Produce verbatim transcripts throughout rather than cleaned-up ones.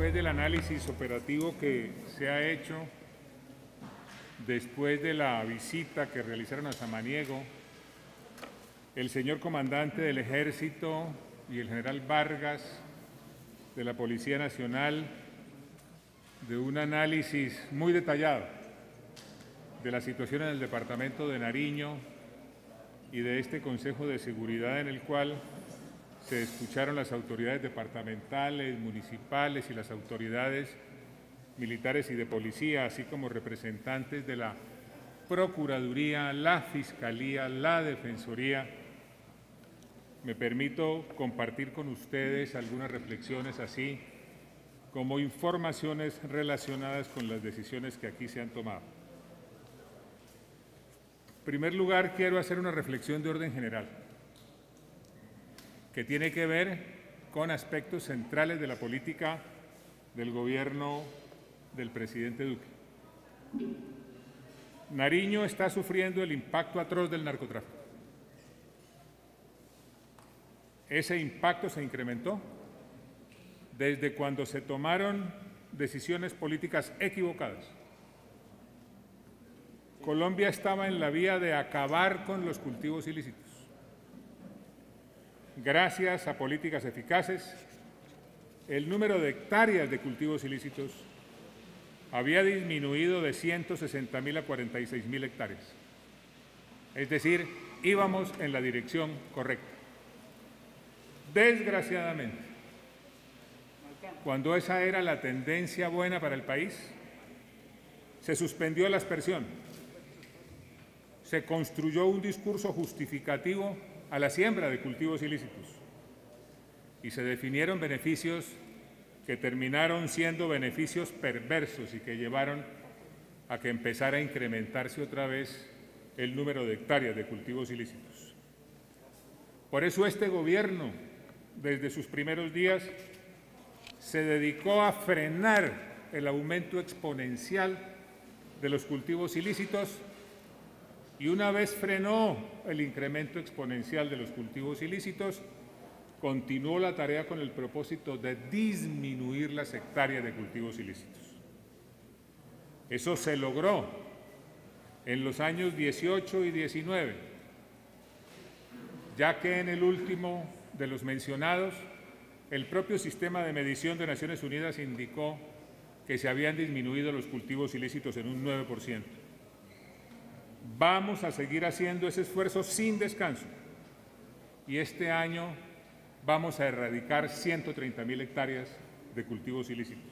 después del análisis operativo que se ha hecho, después de la visita que realizaron a Samaniego, el señor comandante del Ejército y el general Vargas de la Policía Nacional, de un análisis muy detallado de la situación en el departamento de Nariño y de este Consejo de Seguridad en el cual se escucharon las autoridades departamentales, municipales y las autoridades militares y de policía, así como representantes de la Procuraduría, la Fiscalía, la Defensoría. Me permito compartir con ustedes algunas reflexiones así como informaciones relacionadas con las decisiones que aquí se han tomado. En primer lugar, quiero hacer una reflexión de orden general que tiene que ver con aspectos centrales de la política del gobierno del presidente Duque. Nariño está sufriendo el impacto atroz del narcotráfico. Ese impacto se incrementó desde cuando se tomaron decisiones políticas equivocadas. Colombia estaba en la vía de acabar con los cultivos ilícitos. Gracias a políticas eficaces, el número de hectáreas de cultivos ilícitos había disminuido de ciento sesenta mil a cuarenta y seis mil hectáreas. Es decir, íbamos en la dirección correcta. Desgraciadamente, cuando esa era la tendencia buena para el país, se suspendió la aspersión, se construyó un discurso justificativo a la siembra de cultivos ilícitos y se definieron beneficios que terminaron siendo beneficios perversos y que llevaron a que empezara a incrementarse otra vez el número de hectáreas de cultivos ilícitos. Por eso este gobierno, desde sus primeros días, se dedicó a frenar el aumento exponencial de los cultivos ilícitos y una vez frenó el incremento exponencial de los cultivos ilícitos, continuó la tarea con el propósito de disminuir las hectáreas de cultivos ilícitos. Eso se logró en los años dieciocho y diecinueve, ya que en el último de los mencionados, el propio sistema de medición de Naciones Unidas indicó que se habían disminuido los cultivos ilícitos en un nueve por ciento. Vamos a seguir haciendo ese esfuerzo sin descanso y este año vamos a erradicar ciento treinta mil hectáreas de cultivos ilícitos.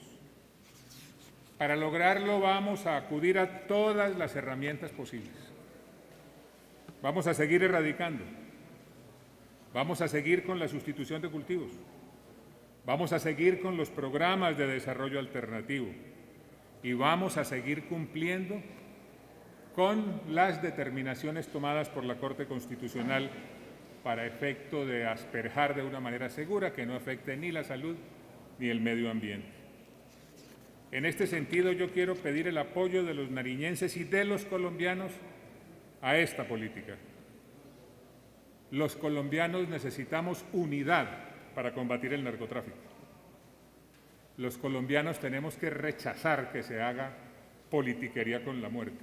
Para lograrlo vamos a acudir a todas las herramientas posibles. Vamos a seguir erradicando, vamos a seguir con la sustitución de cultivos, vamos a seguir con los programas de desarrollo alternativo y vamos a seguir cumpliendo con las determinaciones tomadas por la Corte Constitucional para efecto de asperjar de una manera segura que no afecte ni la salud ni el medio ambiente. En este sentido, yo quiero pedir el apoyo de los nariñenses y de los colombianos a esta política. Los colombianos necesitamos unidad para combatir el narcotráfico. Los colombianos tenemos que rechazar que se haga politiquería con la muerte.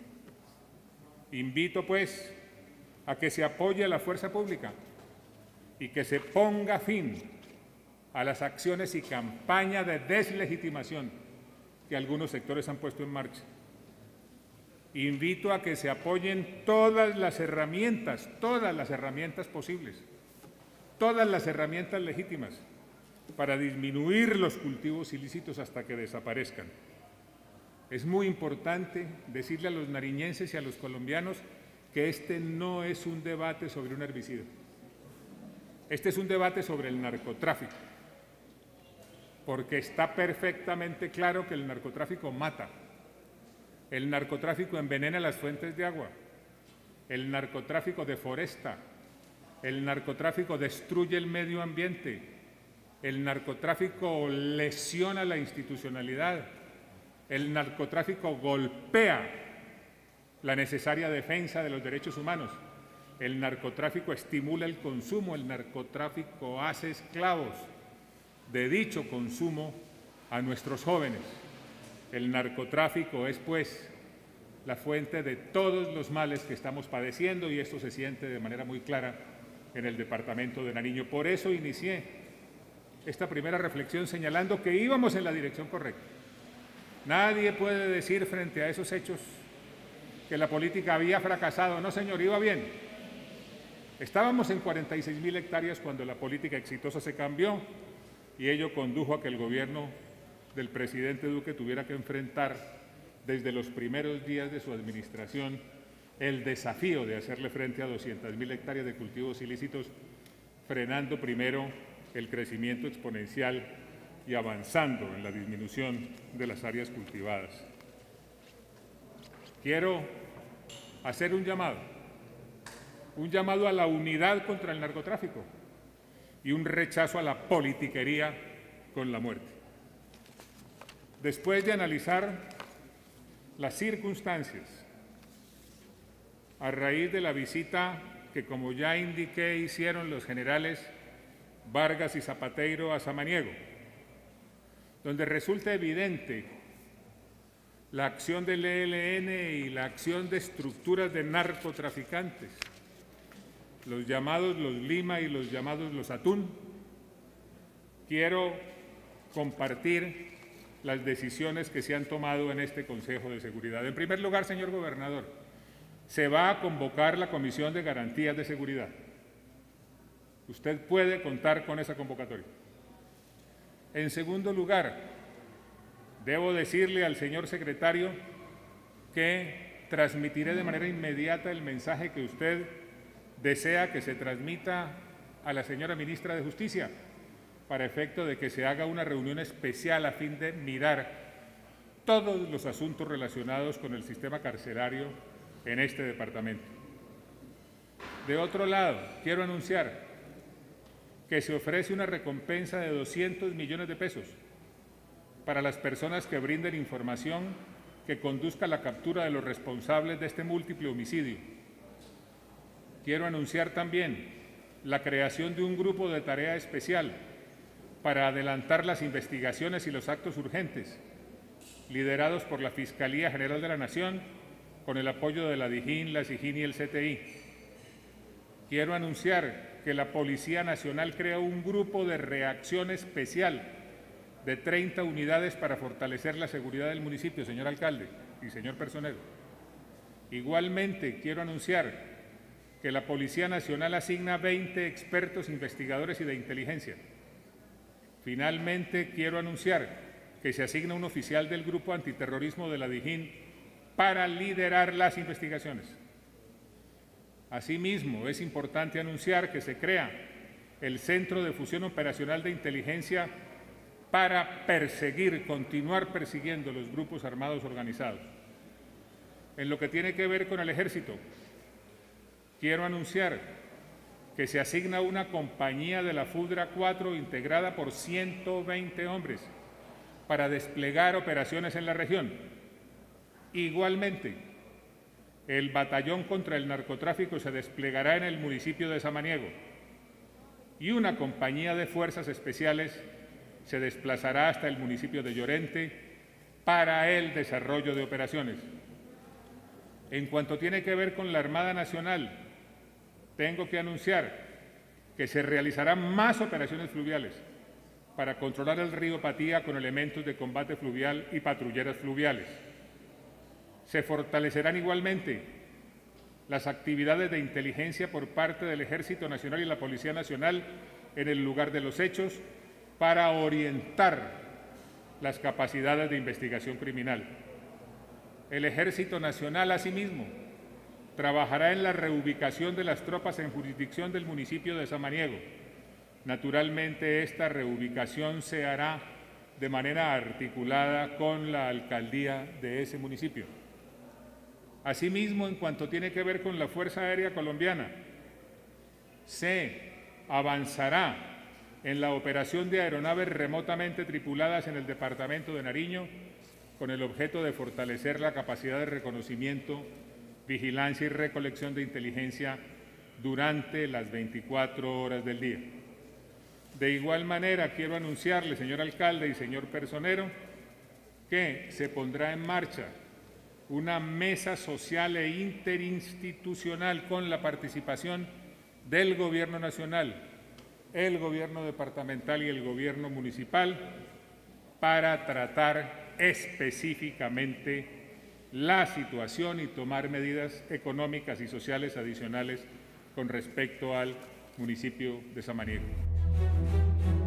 Invito, pues, a que se apoye a la fuerza pública y que se ponga fin a las acciones y campañas de deslegitimación que algunos sectores han puesto en marcha. Invito a que se apoyen todas las herramientas, todas las herramientas posibles, todas las herramientas legítimas para disminuir los cultivos ilícitos hasta que desaparezcan. Es muy importante decirle a los nariñenses y a los colombianos que este no es un debate sobre un herbicida. Este es un debate sobre el narcotráfico, porque está perfectamente claro que el narcotráfico mata. El narcotráfico envenena las fuentes de agua, el narcotráfico deforesta, el narcotráfico destruye el medio ambiente, el narcotráfico lesiona la institucionalidad, el narcotráfico golpea la necesaria defensa de los derechos humanos, el narcotráfico estimula el consumo, el narcotráfico hace esclavos de dicho consumo a nuestros jóvenes. El narcotráfico es, pues, la fuente de todos los males que estamos padeciendo y esto se siente de manera muy clara en el departamento de Nariño. Por eso inicié esta primera reflexión señalando que íbamos en la dirección correcta. Nadie puede decir frente a esos hechos que la política había fracasado. No, señor, iba bien. Estábamos en cuarenta y seis mil hectáreas cuando la política exitosa se cambió y ello condujo a que el gobierno del presidente Duque tuviera que enfrentar desde los primeros días de su administración el desafío de hacerle frente a doscientas mil hectáreas de cultivos ilícitos, frenando primero el crecimiento exponencial y avanzando en la disminución de las áreas cultivadas. Quiero hacer un llamado, un llamado a la unidad contra el narcotráfico y un rechazo a la politiquería con la muerte. Después de analizar las circunstancias, a raíz de la visita que, como ya indiqué, hicieron los generales Vargas y Zapateiro a Samaniego, donde resulta evidente la acción del E L N y la acción de estructuras de narcotraficantes, los llamados los Lima y los llamados los Atún, quiero compartir las decisiones que se han tomado en este Consejo de Seguridad. En primer lugar, señor gobernador, se va a convocar la Comisión de Garantías de Seguridad. Usted puede contar con esa convocatoria. En segundo lugar, debo decirle al señor secretario que transmitiré de manera inmediata el mensaje que usted desea que se transmita a la señora ministra de Justicia, para efecto de que se haga una reunión especial a fin de mirar todos los asuntos relacionados con el sistema carcelario en este departamento. De otro lado, quiero anunciar que se ofrece una recompensa de doscientos millones de pesos para las personas que brinden información que conduzca a la captura de los responsables de este múltiple homicidio. Quiero anunciar también la creación de un grupo de tarea especial para adelantar las investigaciones y los actos urgentes, liderados por la Fiscalía General de la Nación, con el apoyo de la DIJÍN, la SIJÍN y el C T I. Quiero anunciar que la Policía Nacional creó un grupo de reacción especial de treinta unidades para fortalecer la seguridad del municipio, señor alcalde y señor personero. Igualmente, quiero anunciar que la Policía Nacional asigna veinte expertos investigadores y de inteligencia. Finalmente, quiero anunciar que se asigna un oficial del Grupo Antiterrorismo de la DIJÍN para liderar las investigaciones. Asimismo, es importante anunciar que se crea el Centro de Fusión Operacional de Inteligencia para perseguir, continuar persiguiendo los grupos armados organizados. En lo que tiene que ver con el Ejército, quiero anunciar que se asigna una compañía de la FUDRA cuatro integrada por ciento veinte hombres para desplegar operaciones en la región. Igualmente, el batallón contra el narcotráfico se desplegará en el municipio de Samaniego y una compañía de fuerzas especiales se desplazará hasta el municipio de Llorente para el desarrollo de operaciones. En cuanto tiene que ver con la Armada Nacional, tengo que anunciar que se realizarán más operaciones fluviales para controlar el río Patía con elementos de combate fluvial y patrulleras fluviales. Se fortalecerán igualmente las actividades de inteligencia por parte del Ejército Nacional y la Policía Nacional en el lugar de los hechos para orientar las capacidades de investigación criminal. El Ejército Nacional, asimismo, trabajará en la reubicación de las tropas en jurisdicción del municipio de Samaniego. Naturalmente, esta reubicación se hará de manera articulada con la alcaldía de ese municipio. Asimismo, en cuanto tiene que ver con la Fuerza Aérea Colombiana, se avanzará en la operación de aeronaves remotamente tripuladas en el departamento de Nariño, con el objeto de fortalecer la capacidad de reconocimiento, vigilancia y recolección de inteligencia durante las veinticuatro horas del día. De igual manera, quiero anunciarle, señor alcalde y señor personero, que se pondrá en marcha una mesa social e interinstitucional con la participación del Gobierno nacional, el Gobierno departamental y el Gobierno municipal para tratar específicamente la situación y tomar medidas económicas y sociales adicionales con respecto al municipio de Samaniego.